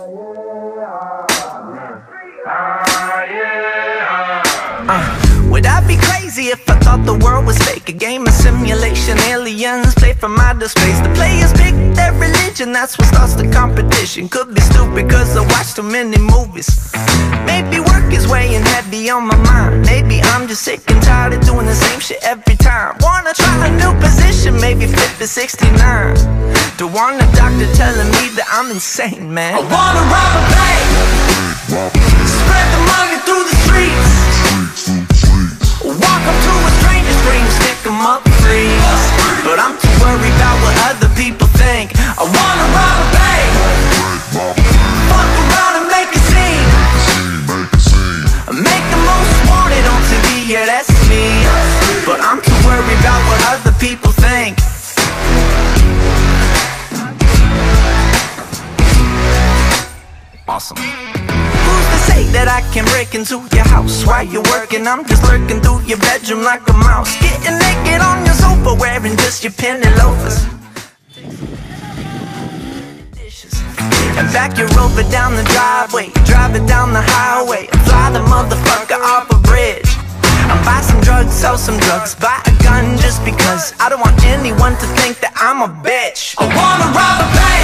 Would I be crazy if I thought the world was fake? A game of simulation, aliens play from outer space. The players pick their religion, that's what starts the competition. Could be stupid cause I watch too many movies. Maybe work is weighing heavy on my mind. Maybe I'm just sick and tired of doing the same shit every time. Wanna try a new position, maybe flip to 69. Don't want a doctor telling me that I'm insane, man. I wanna rob a bank, spread the money through the streets, walk up to a stranger's dream, stick 'em up, freeze. But I'm too worried about what other people think. I wanna rob a bank, fuck around and make a scene, make the most wanted on TV, yeah that's me. But I'm too worried about what other people think. Awesome. Who's to say that I can break into your house while you're working? I'm just lurking through your bedroom like a mouse, getting naked on your sofa, wearing just your penny loafers. And back your Rover down the driveway, drive it down the highway, fly the motherfucker off a bridge. I'll buy some drugs, sell some drugs, buy a gun just because I don't want anyone to think that I'm a bitch. I wanna rob a bank,